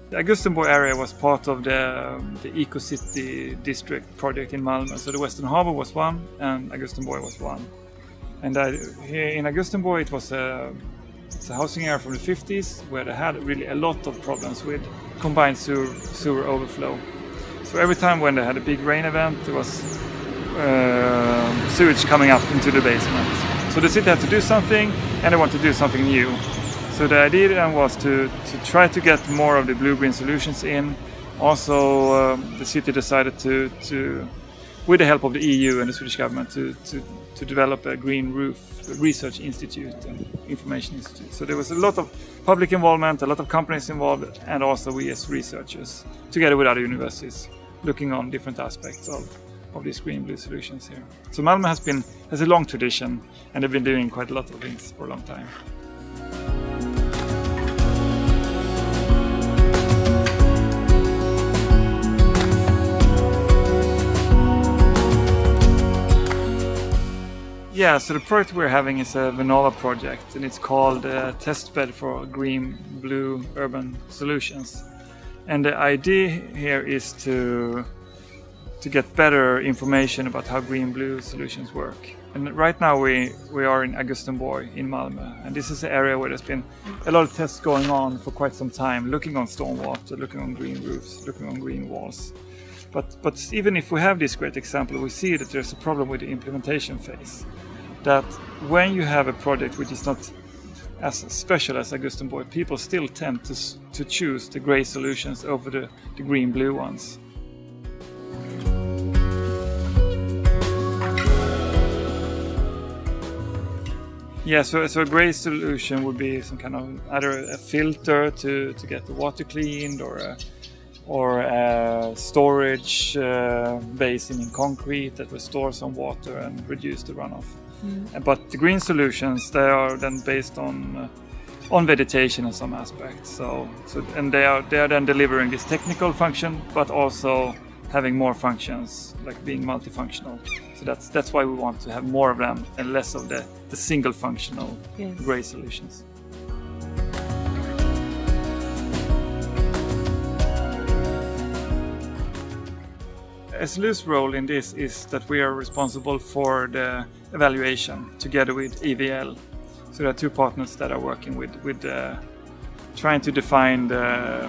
The Augustenborg area was part of the Eco-City district project in Malmö. So the Western Harbour was one and Augustenborg was one. And here in Augustenborg it was it's a housing area from the 50s where they had really a lot of problems with combined sewer overflow. So every time when they had a big rain event there was sewage coming up into the basement. So the city had to do something and they wanted to do something new. So the idea then was to try to get more of the blue-green solutions in. Also, the city decided to, with the help of the EU and the Swedish government, to develop a green roof research institute and information institute. So there was a lot of public involvement, a lot of companies involved, and also we as researchers, together with other universities, looking on different aspects of these green-blue solutions here. So Malmö has a long tradition, and they've been doing quite a lot of things for a long time. Yeah, so the project we're having is a Vinnova project, and it's called Testbed for Green-Blue Urban Solutions. And the idea here is to get better information about how green-blue solutions work. And right now we are in Augustenborg in Malmö, and this is an area where there's been a lot of tests going on for quite some time, looking on stormwater, looking on green roofs, looking on green walls. But even if we have this great example, we see that there's a problem with the implementation phase. That when you have a project which is not as special as Augustenborg, people still tend to choose the grey solutions over the green-blue ones. Yeah, so a grey solution would be some kind of either a filter to get the water cleaned, or a storage basin in concrete that will store some water and reduce the runoff. But the green solutions, they are then based on vegetation in some aspects. And they are then delivering this technical function, but also having more functions, like being multifunctional. So that's why we want to have more of them and less of the single functional grey solutions. SLU's role in this is that we are responsible for the evaluation together with EVL. So there are two partners that are working with trying to define the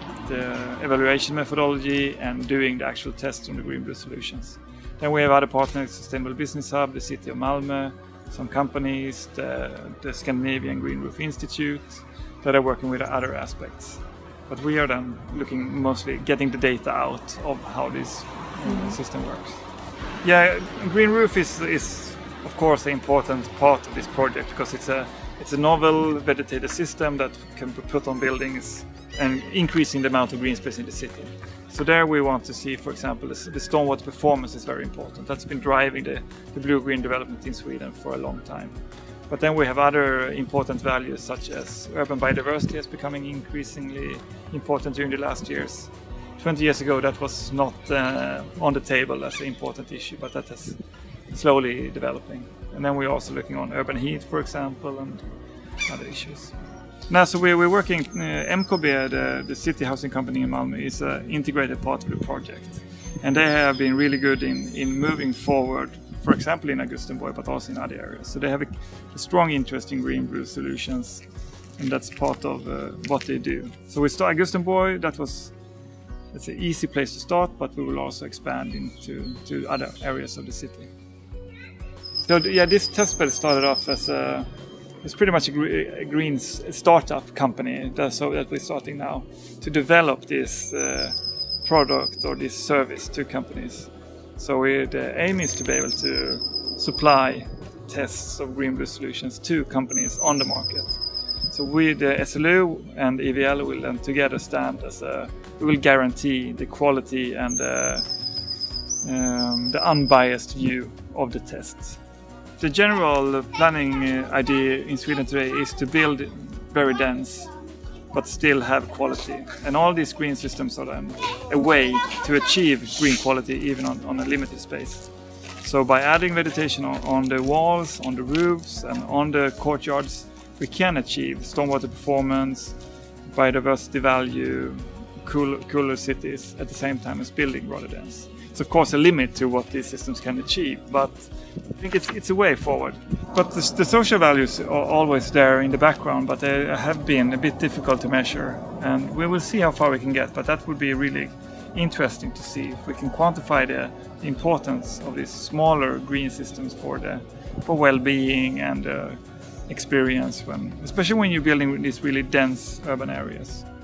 evaluation methodology and doing the actual tests on the green-blue solutions. Then we have other partners, Sustainable Business Hub, the City of Malmö, some companies, the Scandinavian Green Roof Institute, that are working with other aspects. But we are then looking mostly getting the data out of how this system works. Yeah, green roof is of course an important part of this project because it's a novel vegetated system that can be put on buildings and increasing the amount of green space in the city. So there we want to see, for example, the stormwater performance is very important. That's been driving the blue-green development in Sweden for a long time. But then we have other important values such as urban biodiversity is becoming increasingly important during the last years. 20 years ago that was not on the table as an important issue, but that is slowly developing. And then we're also looking on urban heat, for example, and other issues. Now, so we're working, MKB, the city housing company in Malmö, is an integrated part of the project. And they have been really good in moving forward, for example in Augustenborg, but also in other areas. So they have a strong interest in green-blue solutions, and that's part of what they do. So we start Augustenborg, that's an easy place to start, but we will also expand into other areas of the city. So yeah, this Testbed started off as it's pretty much a green startup company that we're starting now to develop this product or this service to companies. So the aim is to be able to supply tests of green-blue solutions to companies on the market. So we, the SLU and EVL, will then together stand as we will guarantee the quality and the unbiased view of the tests. The general planning idea in Sweden today is to build very dense but still have quality. And all these green systems are then a way to achieve green quality even on a limited space. So by adding vegetation on the walls, on the roofs and on the courtyards, we can achieve stormwater performance, biodiversity value cooler cities at the same time as building rather dense. It's of course a limit to what these systems can achieve, but I think it's a way forward. But the social values are always there in the background, but they have been a bit difficult to measure, and we will see how far we can get. But that would be really interesting to see if we can quantify the importance of these smaller green systems for well-being and experience, especially when you're building these really dense urban areas.